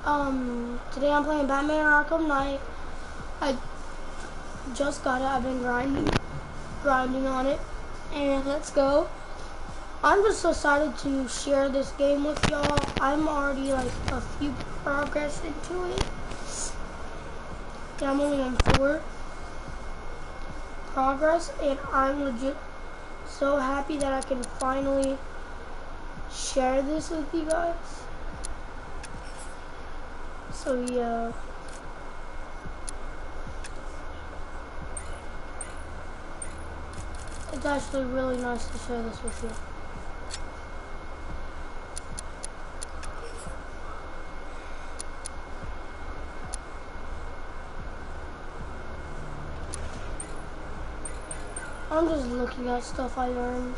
Today I'm playing Batman Arkham Knight. I just got it. I've been grinding on it, and let's go. I'm just excited to share this game with y'all. I'm already like a few progress into it. Yeah, I'm only on 4 progress, and I'm legit so happy that I can finally share this with you guys. So yeah. It's actually really nice to share this with you. I'm just looking at stuff I learned.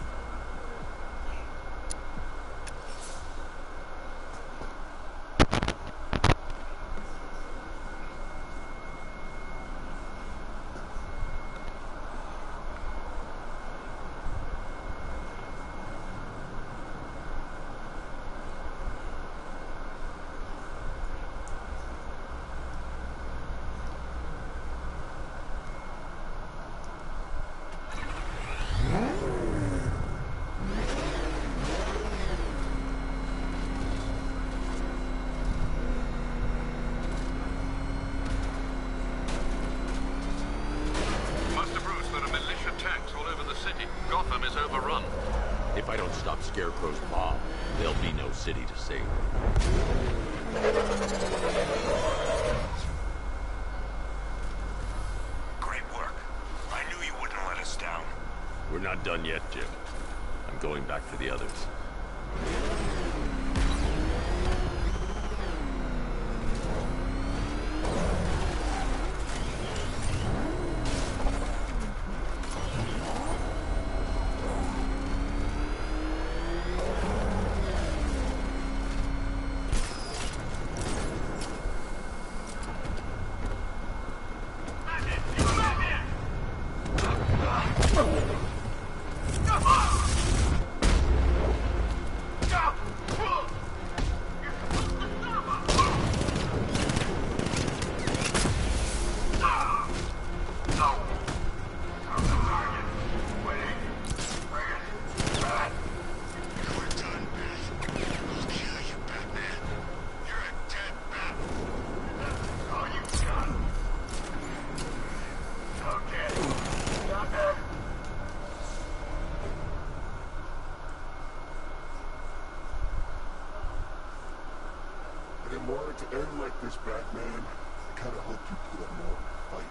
Gotham is overrun. If I don't stop Scarecrow's bomb, there'll be no city to save. Great work. I knew you wouldn't let us down. We're not done yet, Jim. I'm going back for the others. I didn't want it to end like this, Batman. I kinda hoped you'd put up more of a fight.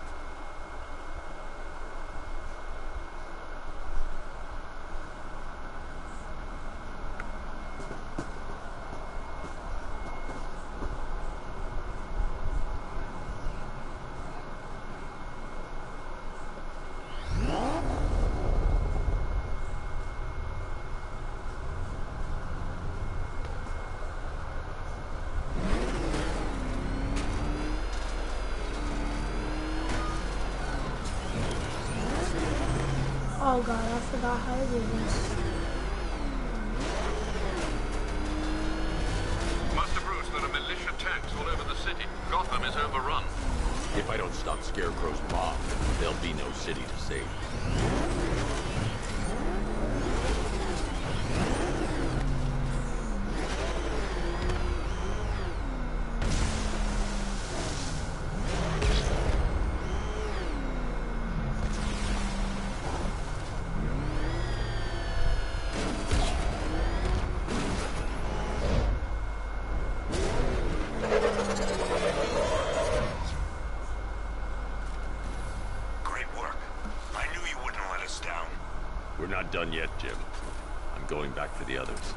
Oh god, I forgot how to do this. Master Bruce, there are militia tanks all over the city. Gotham is overrun. If I don't stop Scarecrow's bomb, there'll be no city to save. We're not done yet, Jim. I'm going back for the others.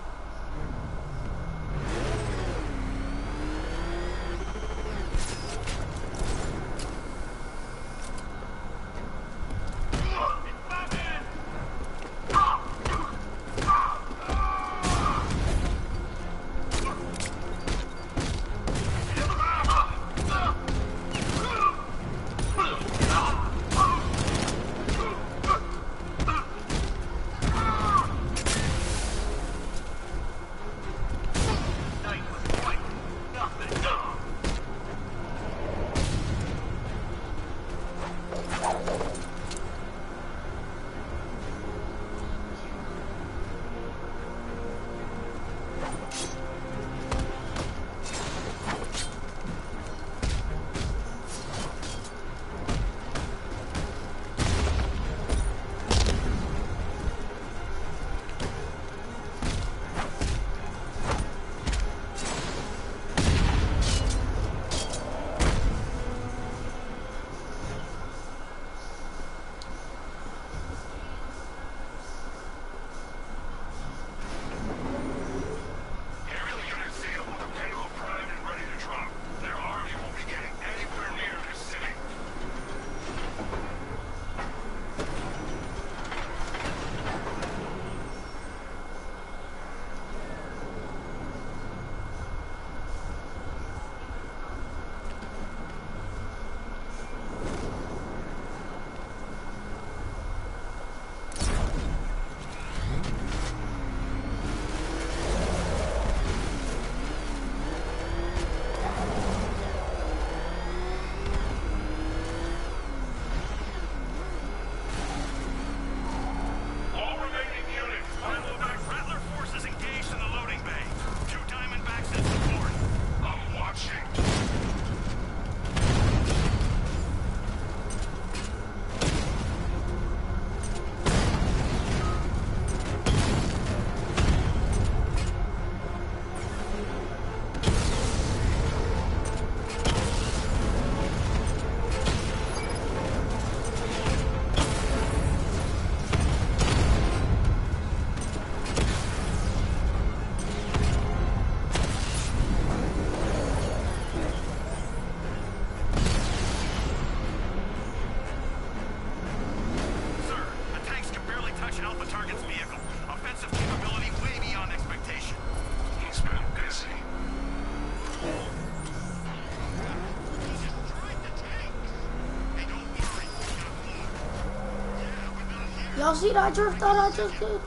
Y'all see that drift that I just did?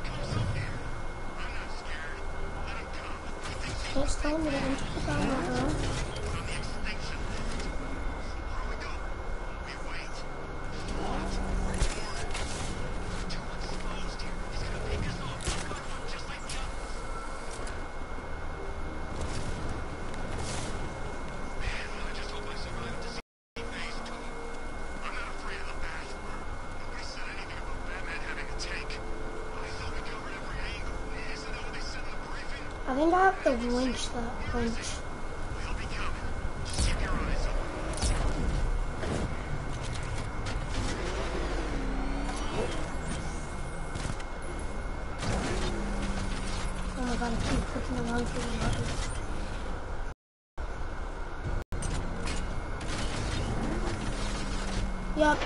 It's telling me to enter the camera, bro. I think I have to winch that winch. Oh my god, I keep clicking around for the button. Yup.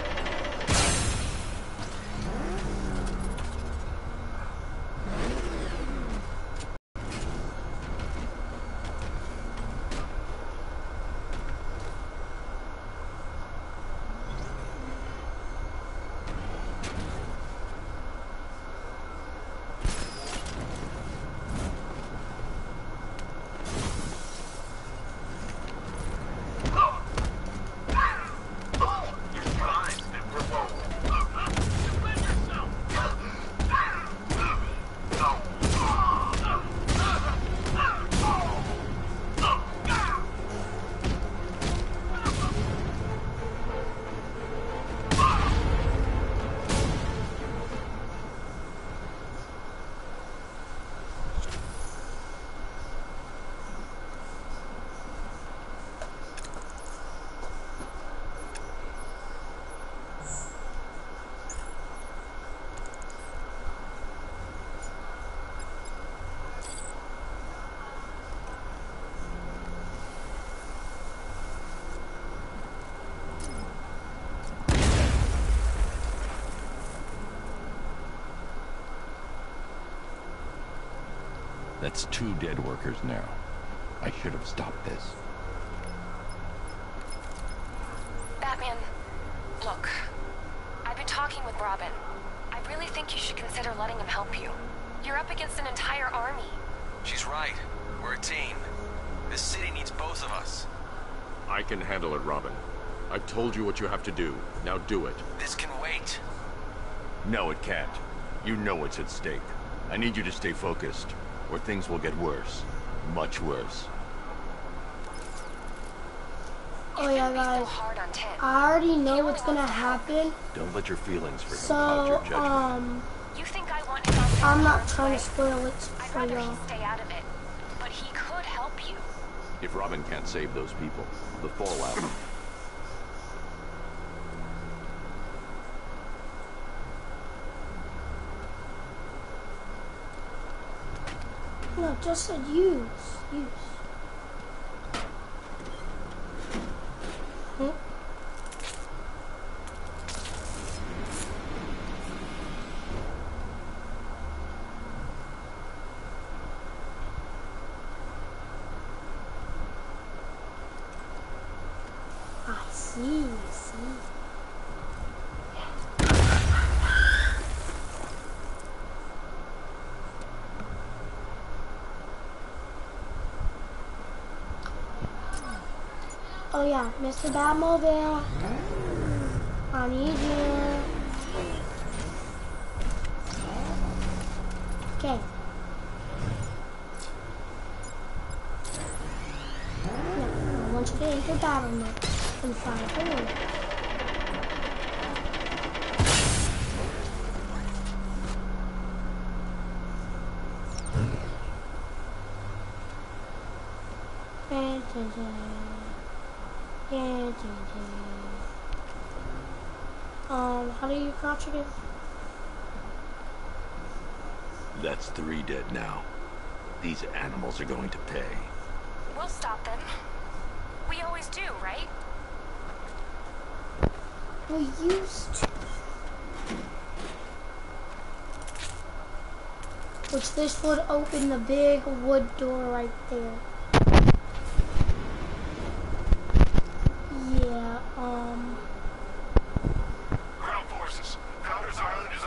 That's 2 dead workers now. I should have stopped this. Batman, look. I've been talking with Robin. I really think you should consider letting him help you. You're up against an entire army. She's right. We're a team. This city needs both of us. I can handle it, Robin. I've told you what you have to do. Now do it. This can wait. No, it can't. You know what's at stake. I need you to stay focused, or things will get worse. Much worse. Oh yeah, guys. I already know what's gonna happen. Don't let your feelings cloud So, your judgment. You think I want him out there I'm not harm's trying way? to spoil it I'd for rather y'all. he stay out of it. But he could help you. If Robin can't save those people, the fallout... No, just said use. Use. Hmm? I see. Oh yeah, Mr. Batmobile, I need you. Okay. Now, I want you to enter battle mode and fight forward. How do you crouch again? That's 3 dead now. These animals are going to pay. We'll stop them. We always do, right? We used to. Which this would open the big wood door right there. Yeah, Ground forces. Founders Island is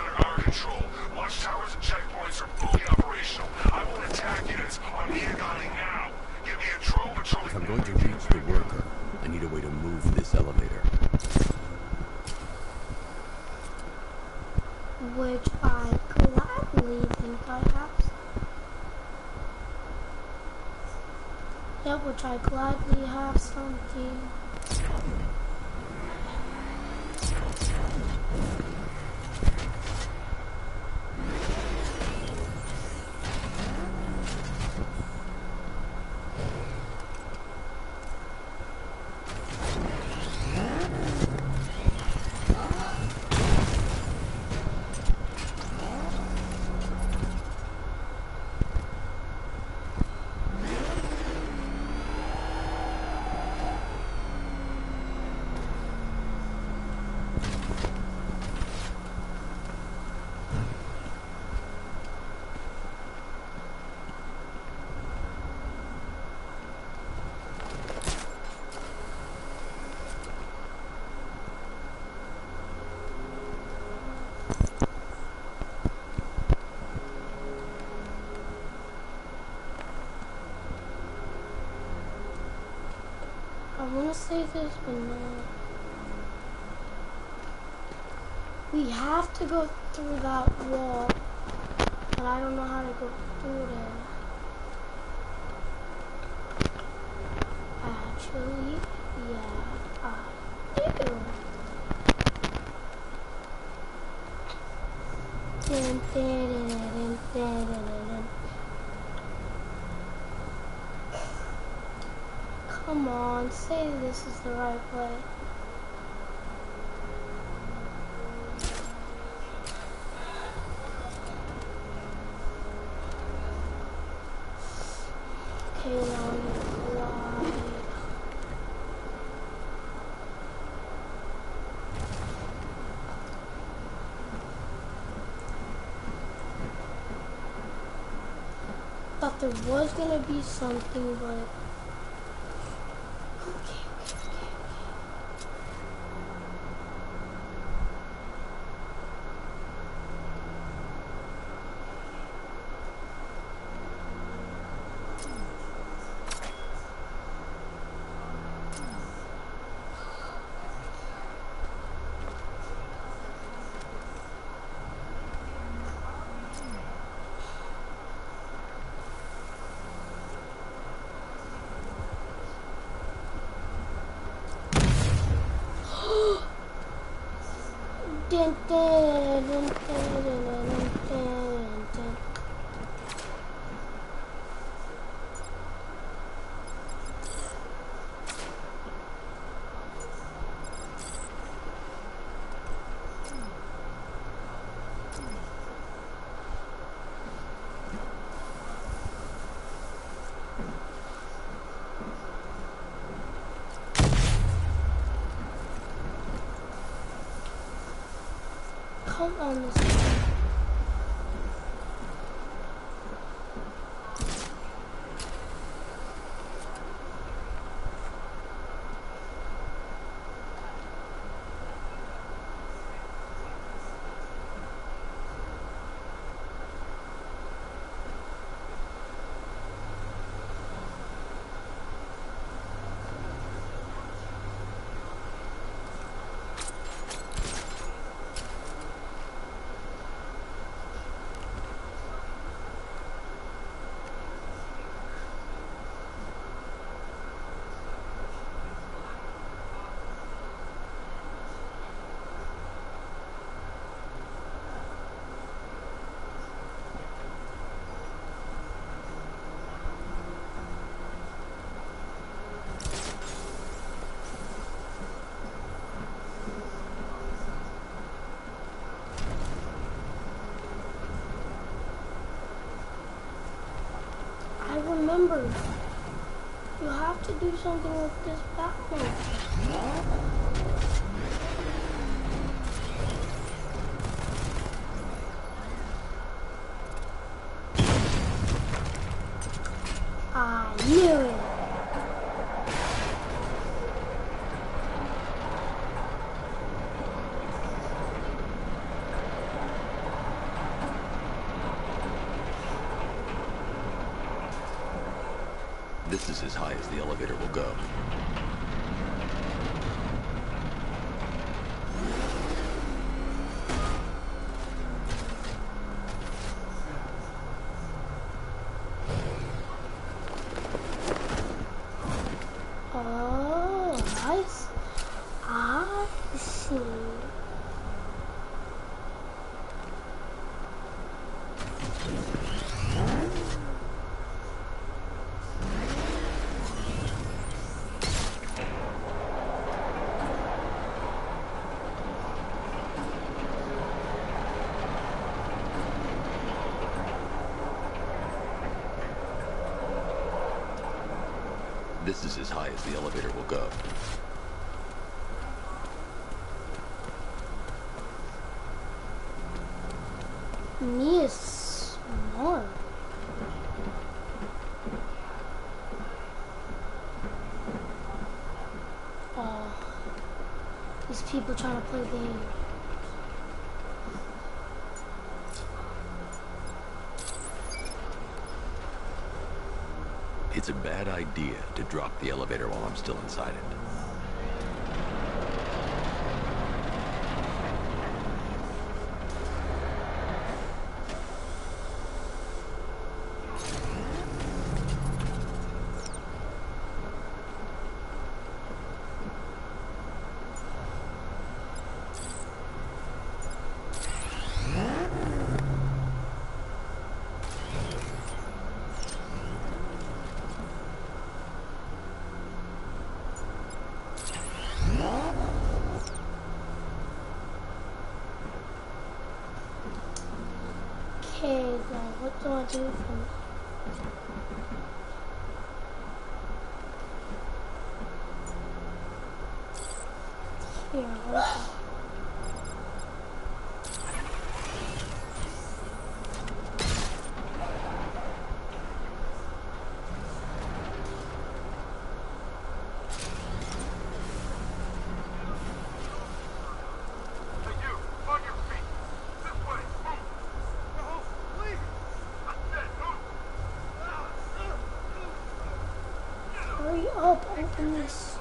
Yep, which I gladly have something. I want to say this, but no. We have to go through that wall, but I don't know how to go through there. Actually, yeah, I do. Dun, dun, dun, dun, dun, dun, dun. Come on, say this is the right way. Okay, now I'm gonna glide. Thought there was gonna be something, but dun, dun, dun, dun, dun, dun, dun. Come on, this. I remember. You have to do something with this Batman. I knew it. This is as high as the elevator will go. Oh, I see. This is as high as the elevator will go. Me is smart. Oh, these people trying to play games. It's a bad idea to drop the elevator while I'm still inside it. Okay, now what do I do from here? What is that? Hurry up, open this.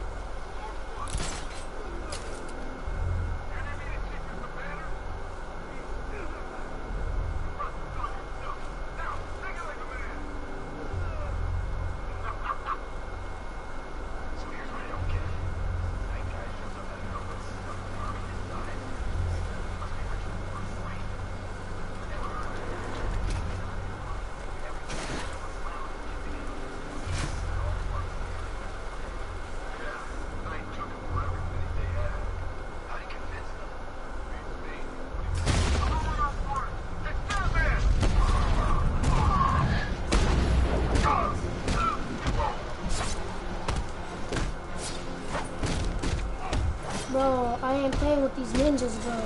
Bro, I ain't playing with these ninjas, bro.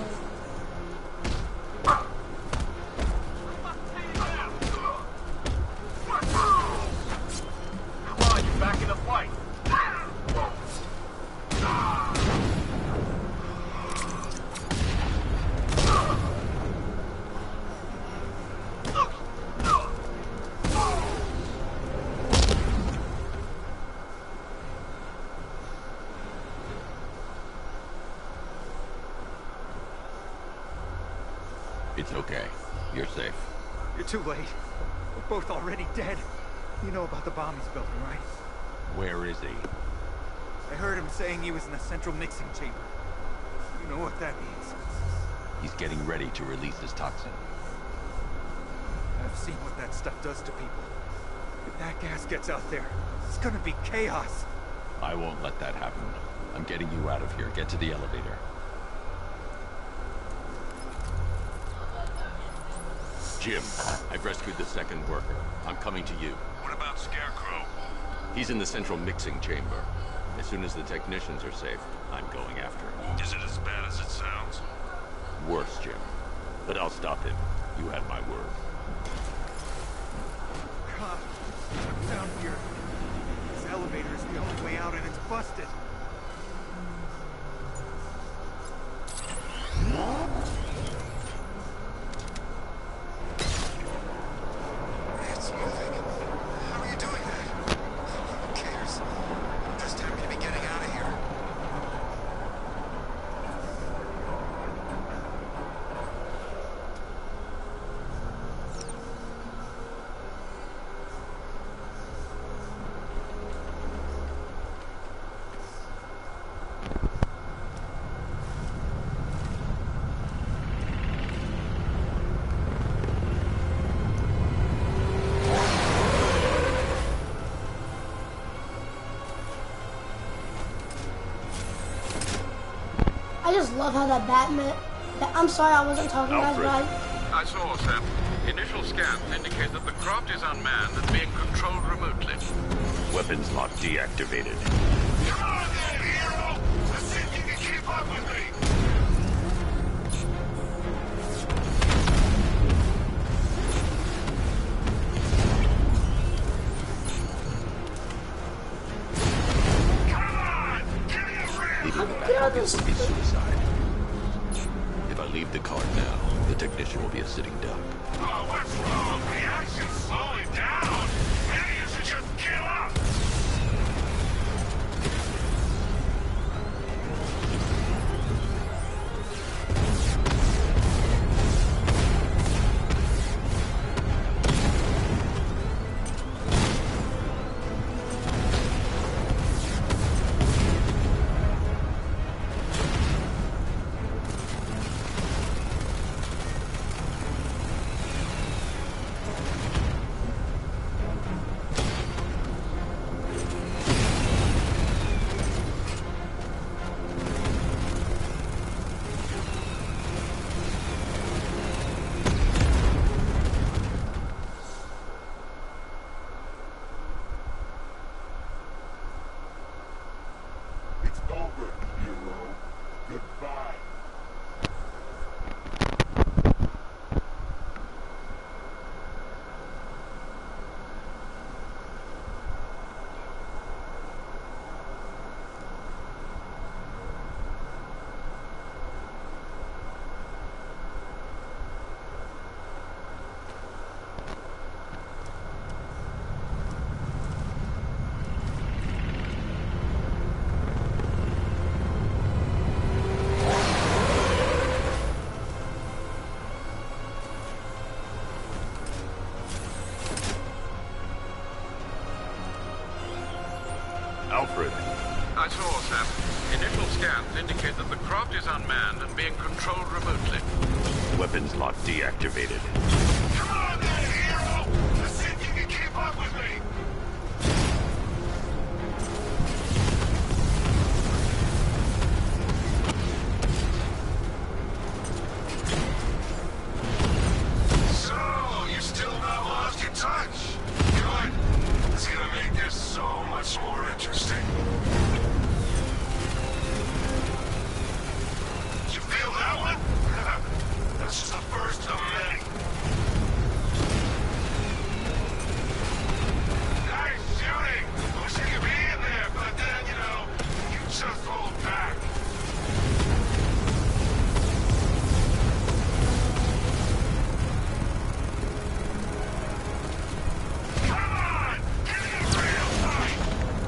Come on, you're back in the fight. It's okay. You're safe. You're too late. We're both already dead. You know about the bomb he's building, right? Where is he? I heard him saying he was in the central mixing chamber. You know what that means. He's getting ready to release his toxin. I've seen what that stuff does to people. If that gas gets out there, it's gonna be chaos. I won't let that happen. I'm getting you out of here. Get to the elevator. Jim, I've rescued the second worker. I'm coming to you. What about Scarecrow? He's in the central mixing chamber. As soon as the technicians are safe, I'm going after him. Is it as bad as it sounds? Worse, Jim. But I'll stop him. You have my word. God, I'm down here. This elevator is the only way out and it's busted. It's moving. How are you doing that? Who cares? I'm just happy to be getting out of here. I just love how that Batman. I'm sorry, I wasn't talking, guys, Alfred. but I saw, Sam. Initial scans indicate that the craft is unmanned and being controlled remotely. Weapons lock deactivated. Come on then, hero! Let's see if you can keep up with me! Come on! Give me a rip! Leaving the Yeah, Batmobile this- would be suicide. If I leave the car now, the technician will be a sitting duck. Oh, what's wrong? The action's slowing down! Maybe you should just give up! It's over, hero. Goodbye. Alfred. I saw, Sam. Initial scans indicate that the craft is unmanned and being controlled remotely. Weapons lock deactivated. Come on then, hero! Let's see if you can keep up with me! So, you still not lost your touch? Good. It's gonna make this so much more interesting. You feel that one? That's just the first of many. Nice shooting! Wish I could be in there, but then, you just hold back. Come on! Give me a real fight!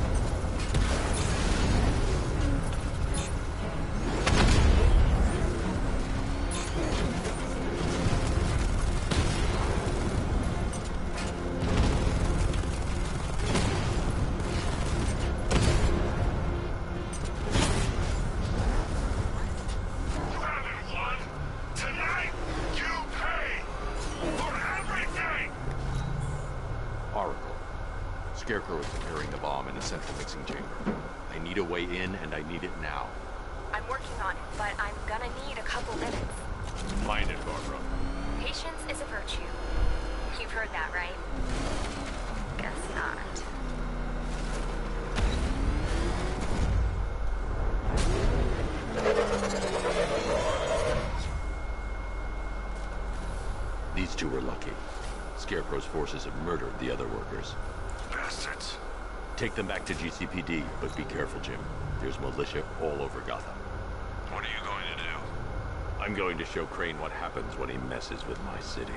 You haven't won. Tonight, you pay for everything! Oracle. Scarecrow is preparing the bomb in the central mixing chamber. I need a way in, and I need it now. I'm working on it, but I'm gonna need a couple minutes. Mind it, Barbara. Patience is a virtue. You've heard that, right? Guess not. These two were lucky. Scarecrow's forces have murdered the other workers. Bastards. Take them back to GCPD, but be careful, Jim. There's militia all over Gotham. What are you going to do? I'm going to show Crane what happens when he messes with my city.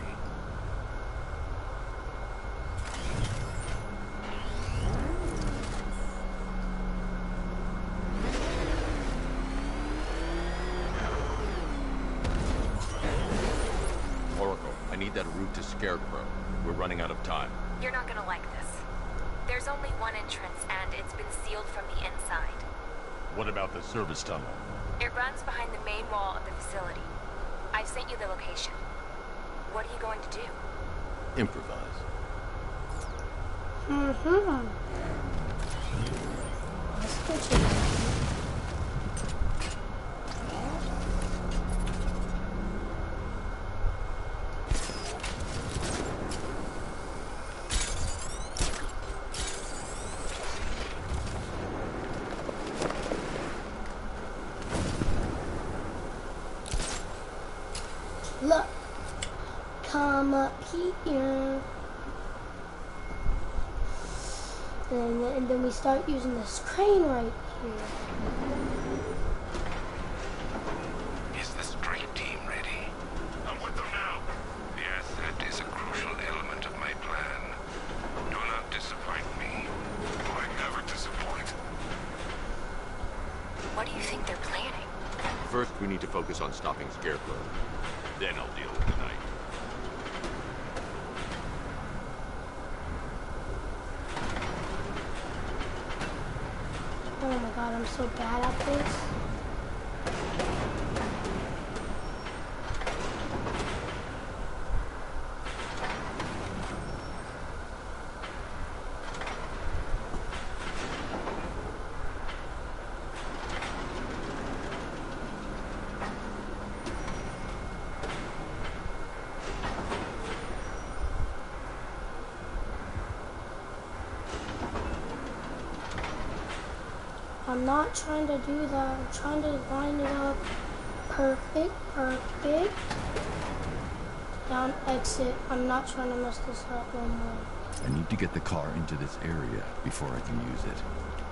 Oracle, I need that route to Scarecrow. We're running out of time. You're not gonna like this. There's only one entrance, and it's been sealed from the inside. What about the service tunnel? It runs behind the main wall of the facility. I've sent you the location. What are you going to do? Improvise. Mm-hmm. Let's go check it out. come up here. And then we start using this crane right here. Is the street team ready? I'm with them now. The asset is a crucial element of my plan. Do not disappoint me. I never disappoint. What do you think they're planning? First, we need to focus on stopping Scarecrow. Then I'll deal with the Knight. Oh my god, I'm so bad at this. I'm not trying to do that. I'm trying to line it up. Perfect, perfect. Down, exit. I'm not trying to mess this up no more. I need to get the car into this area before I can use it.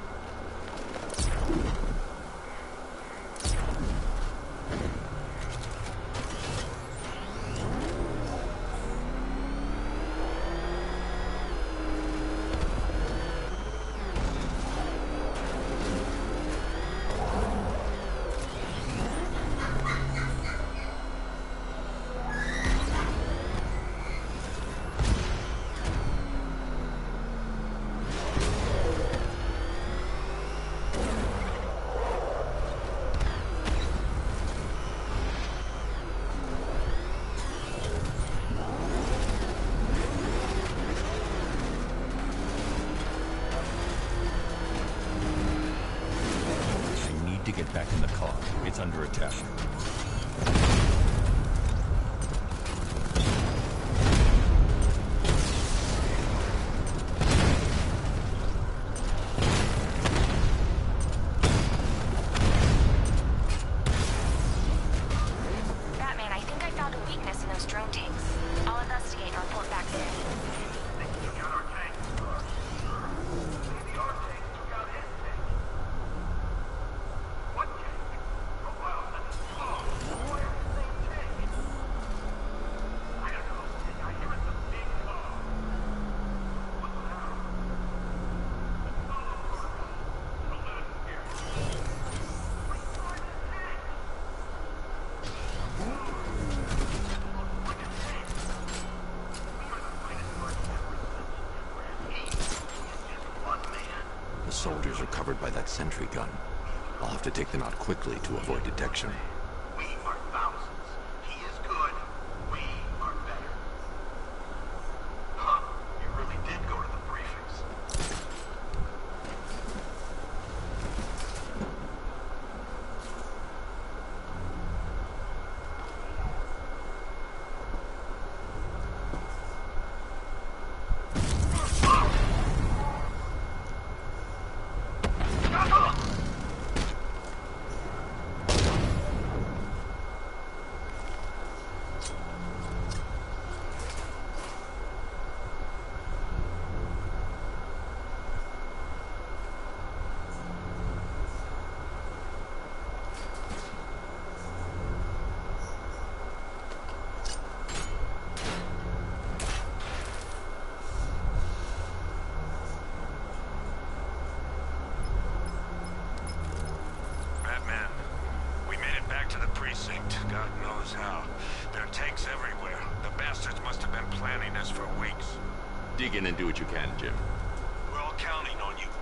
To get back in the car. It's under attack. Batman, I think I found a weakness in those drone tanks. I'll investigate and report back soon. The soldiers are covered by that sentry gun. I'll have to take them out quickly to avoid detection. We are thousands. He is good. We are better. Huh. You really did go to the briefings. Batman, we made it back to the precinct. God knows how. There are tanks everywhere. The bastards must have been planning this for weeks. Dig in and do what you can, Jim. We're all counting on you.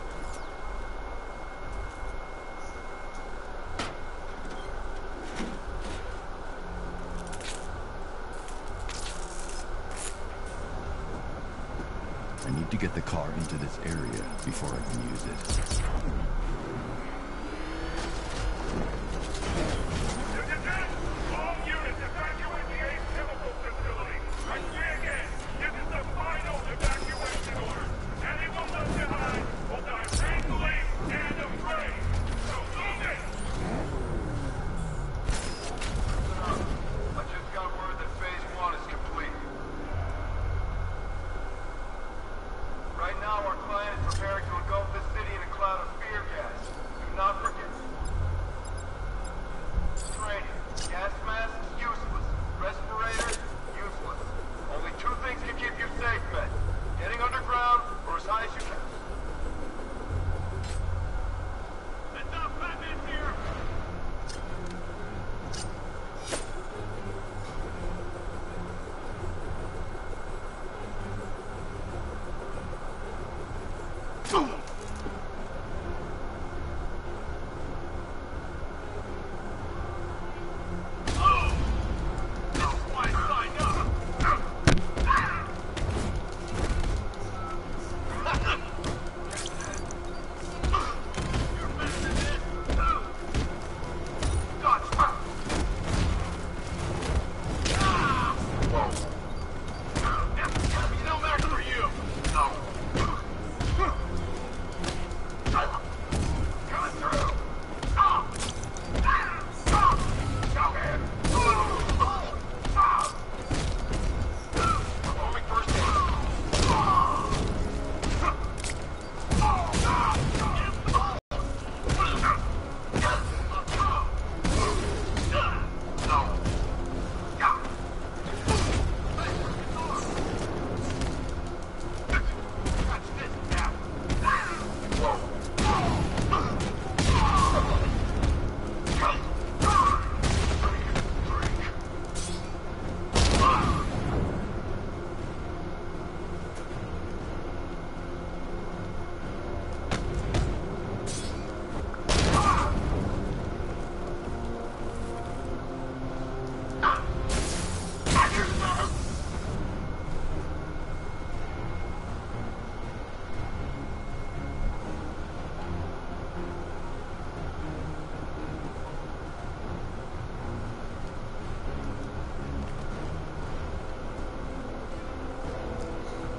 I need to get the car into this area before I can use it. All units evacuate the Ace Chemical Facility. I say again, this is the final evacuation order. Anyone left behind will die painfully and afraid. So move it! I just got word that Phase 1 is complete.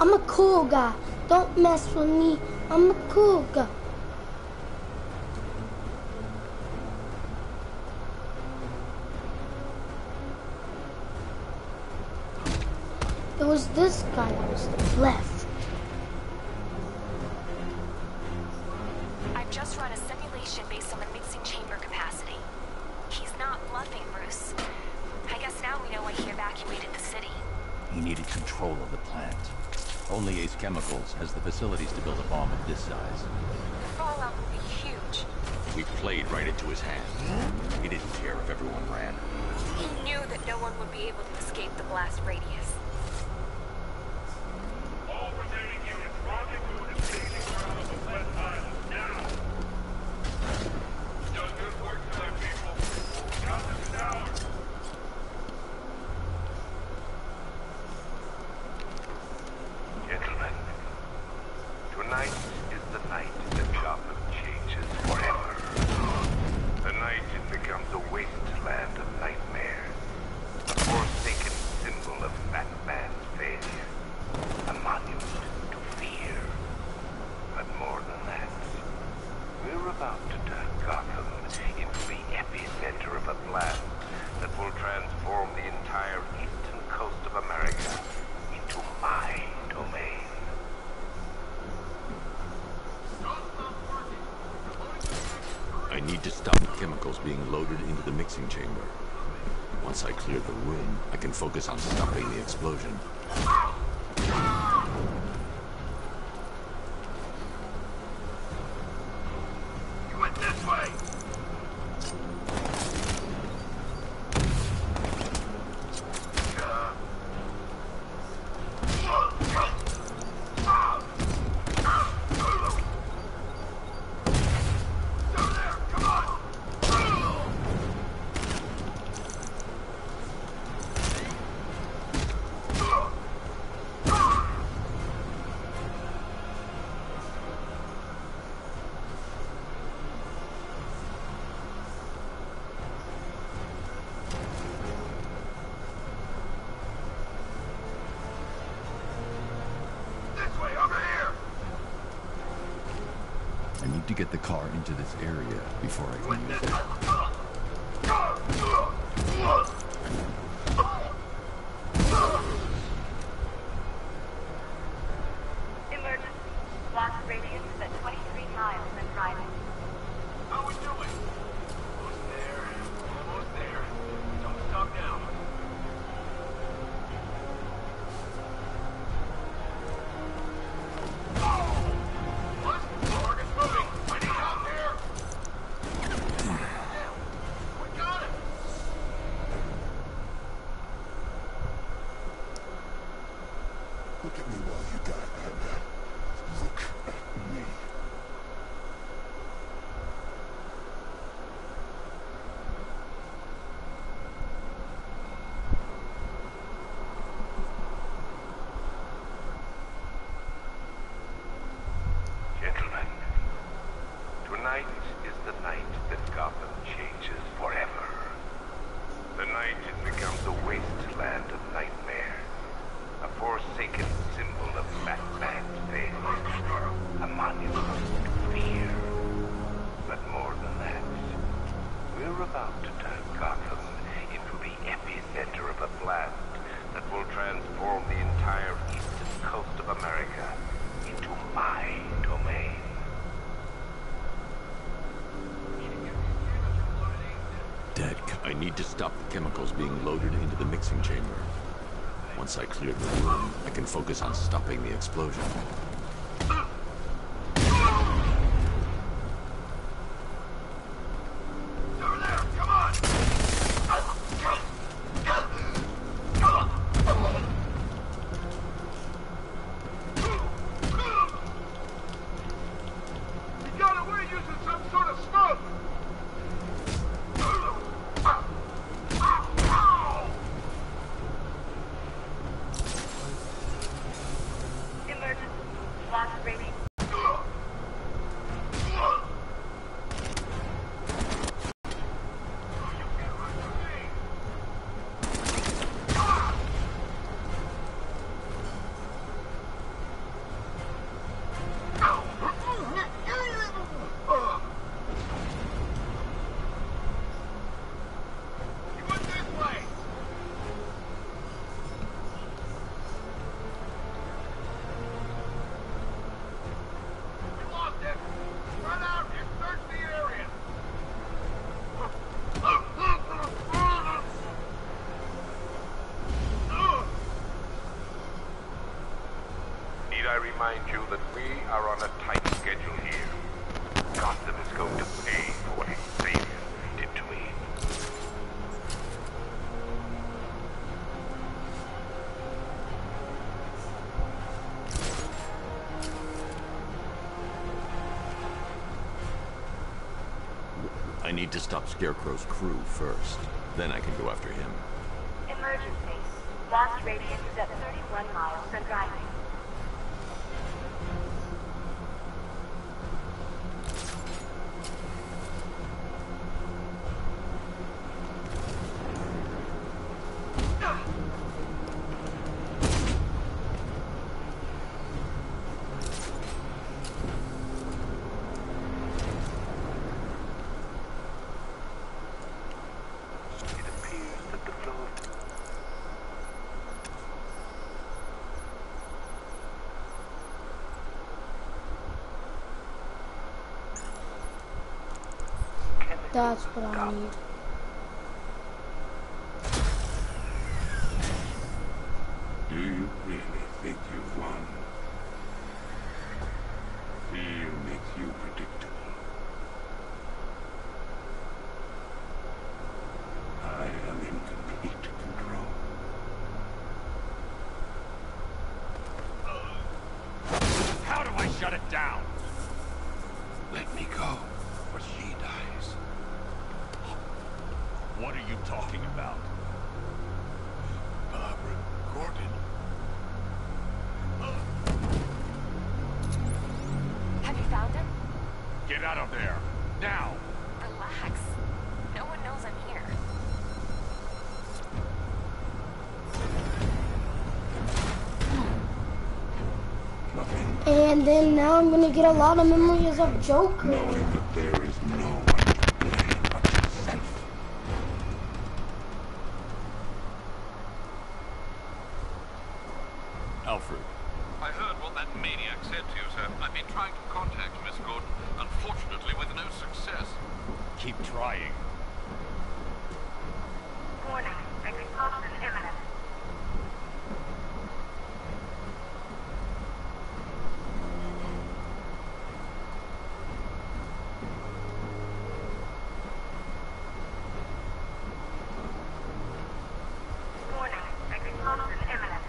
I'm a cool guy. Don't mess with me. I'm a cool guy. It was this guy that was left. I've just run a simulation based on the mixing chamber capacity. He's not bluffing, Bruce. I guess now we know why he evacuated the city. He needed control of the plant. Only Ace Chemicals has the facilities to build a bomb of this size. The fallout will be huge. We played right into his hand. He didn't care if everyone ran. He knew that no one would be able to escape the blast radius. All remaining units, rendezvous at the staging ground of the West Island, now! Done good work tonight, people. Countdown is ours. Gentlemen, tonight is the night that Gotham changes forever. The night it becomes a wasteland of nightmares. A forsaken symbol of Batman's failure. A monument to fear. But more than that, we're about to turn Gotham into the epicenter of a blast that will transform the entire eastern coast of America into my domain. I need to stop the chemicals being loaded into the mixing chamber. Once I clear the room, I can focus on stopping the explosion. You went this way! I need to get the car into this area before I can use it. Emergency. Blast radius is at 23 miles and rising. How we doing? Almost there. Almost there. Don't stop now. What? Target's moving. I need out there. We got it. Look at me while you got that. Look at me. Gentlemen, tonight is the night that Gotham changes forever. The night it becomes a wasteland of nightmares. A forsaken symbol of Batman's failure. A monument to fear. But more than that, we're about to turn Gotham into the epicenter of a blast that will transform the entire eastern coast of America into my domain. Dead. I need to stop the chemicals being loaded into the mixing chamber. Once I clear the room, I can focus on stopping the explosion. Over there, come on! You got away using some sort of smoke! Emergency. remind you that we are on a tight schedule here. Gotham is going to pay for what his savior did to me. I need to stop Scarecrow's crew first. Then I can go after him. Emergency. Blast radius is at 31 miles and driving. That's what I need. Do you really think you've won? Fear makes you predictable. I am in complete control. How do I shut it down? Let me go, or she dies. What are you talking about? Barbara Gordon. Have you found him? Get out of there! Now! Relax. No one knows I'm here. And then now I'm gonna get a lot of memories of Joker. Knowing that there is no one to blame but yourself. Alfred. I heard what that maniac said to you, sir. I've been trying to contact Miss Gordon, unfortunately with no success. Keep trying. Warning. Expulsion imminent. Warning. Expulsion imminent.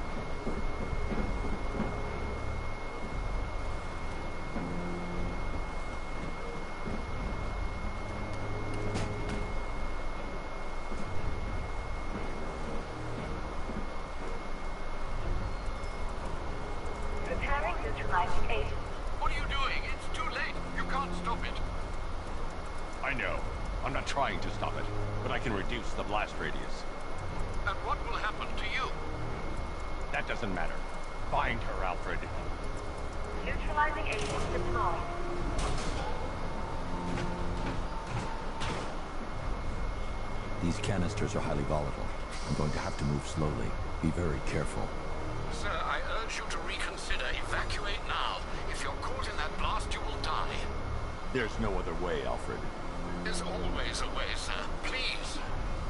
Preparing neutralizing agent. What are you doing? It's too late. You can't stop it. I know. I'm not trying to stop it, but I can reduce the blast radius. And what will happen to you? That doesn't matter. Find her, Alfred. Neutralizing agent deployed. These canisters are highly volatile. I'm going to have to move slowly. Be very careful. Sir, I urge you to reconsider. Evacuate now. If you're caught in that blast, you will die. There's no other way, Alfred. There's always a way, sir. Please.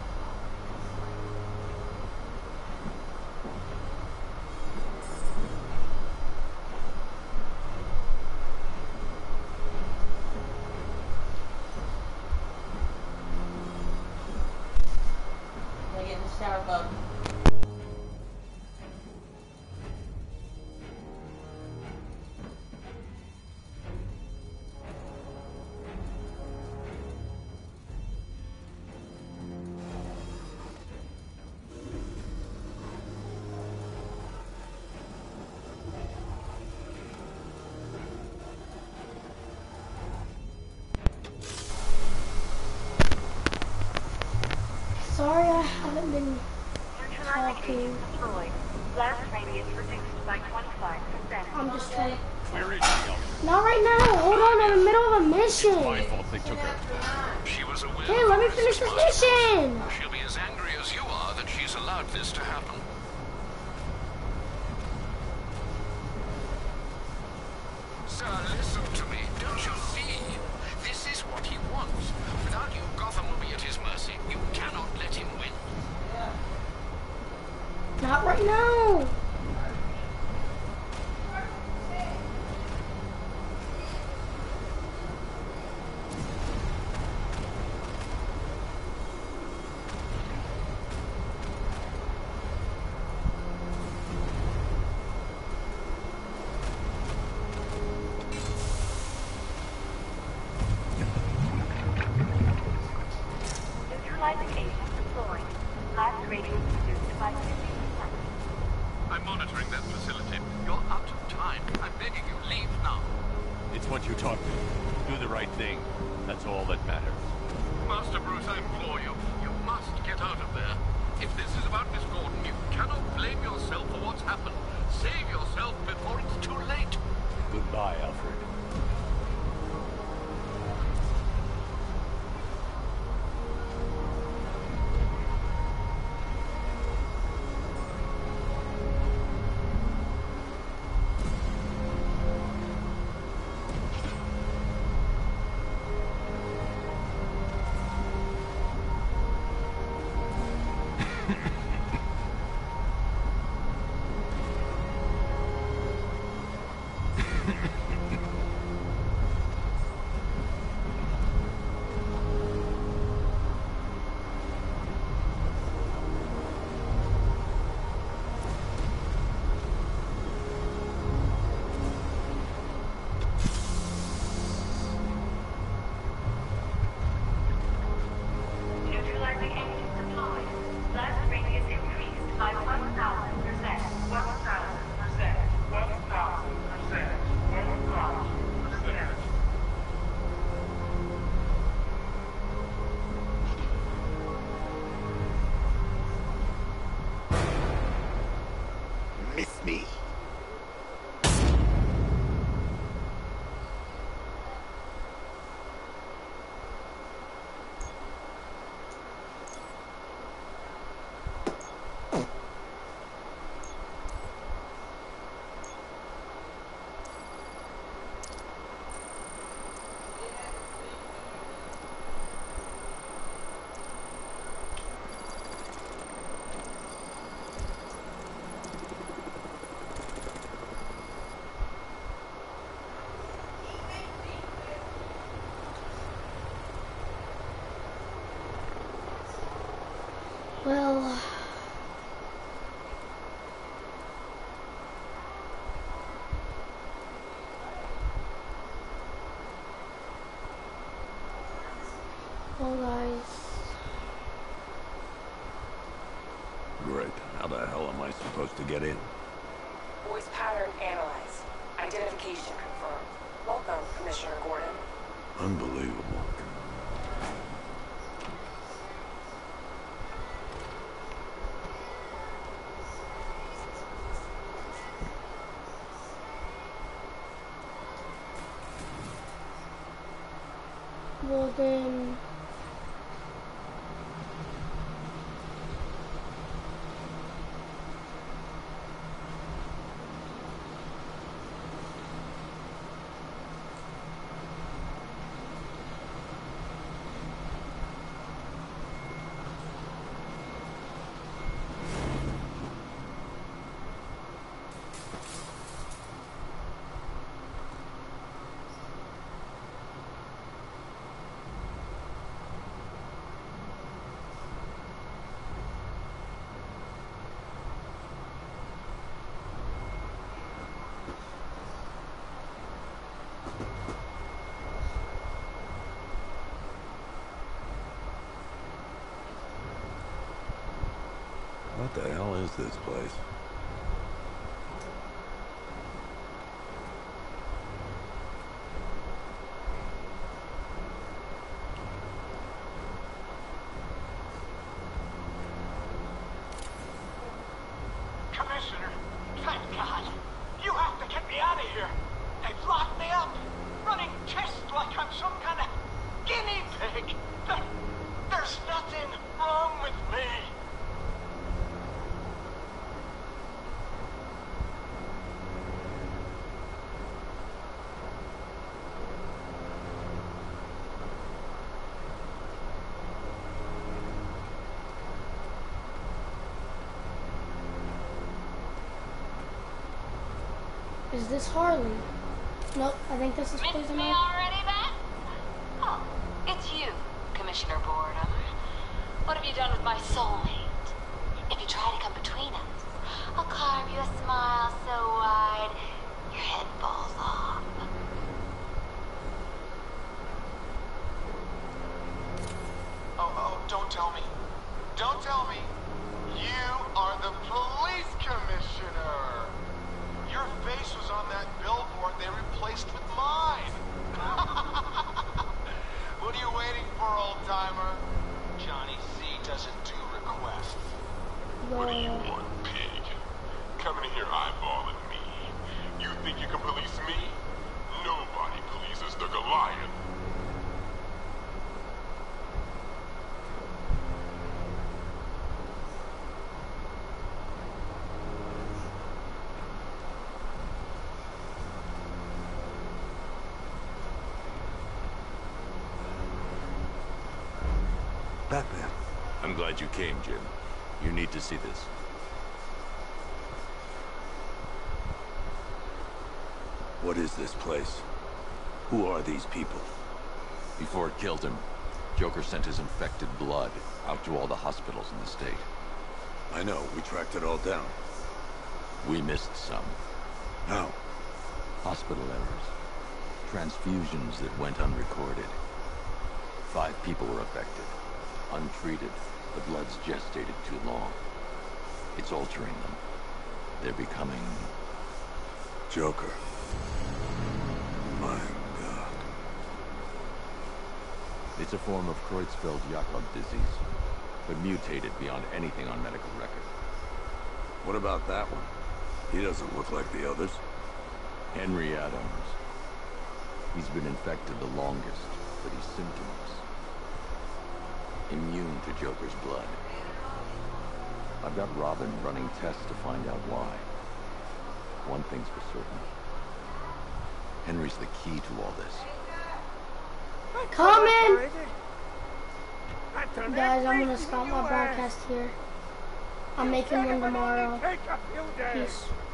Sorry I haven't been Neutralizing talking. agent deployed. Blast radius reduced by 25%. I'm just trying. Where is she, Alfred? Not right now. Hold on, I'm in the middle of a My mission. fault they took her. She was aware. Hey, let me finish this mission. She'll be as angry as you are that she's allowed this to happen. Sir, listen to me. Don't you see? This is what he wants. Without you, Gotham will be at his mercy. You cannot let him win. Not right now. do the right thing. That's all that matters. Master Bruce, I implore you, you must get out of there. If this is about Miss Gordon, you cannot blame yourself for what's happened. Save yourself before it's too late. Goodbye, Alfred. Neutralizing engine deployed. Blast radius increased by 1,000%. 1,000%. 1,000%. 1,000%. Miss me. Well, guys, Great. How the hell am I supposed to get in? Voice pattern analyzed. Identification confirmed. Welcome, Commissioner Gordon. Unbelievable. well then, What the hell is this place? Commissioner, thank God. You have to get me out of here. They've locked me up, running tests like I'm some kind of guinea pig. There's nothing wrong with me. is this Harley? Nope, I think this is Missed Poison me Ivy. already, then? Oh, it's you, Commissioner Boredom. What have you done with my soulmate? If you try to come between us, I'll carve you a smile so wide your head falls off. Oh, don't tell me. Don't tell me. You are the police commissioner. Your face was on that billboard they replaced with mine. Batman. I'm glad you came, Jim. You need to see this. What is this place? Who are these people? Before it killed him, Joker sent his infected blood out to all the hospitals in the state. I know, we tracked it all down. We missed some. How? Hospital errors. Transfusions that went unrecorded. 5 people were affected. Untreated, the blood's gestated too long. It's altering them. They're becoming... Joker. My God. It's a form of Creutzfeldt-Jakob disease, but mutated beyond anything on medical record. What about that one? He doesn't look like the others. Henry Adams. He's been infected the longest, but he's symptomless. Immune to Joker's blood. I've got Robin running tests to find out why. One thing's for certain. Henry's the key to all this. Coming! Guys, I'm gonna stop my broadcast here. I'm making one tomorrow. Peace.